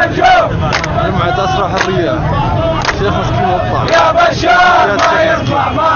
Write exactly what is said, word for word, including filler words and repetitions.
جمعة أسرى حرية شيخ مسكين وطلع يا بشار ما يطلع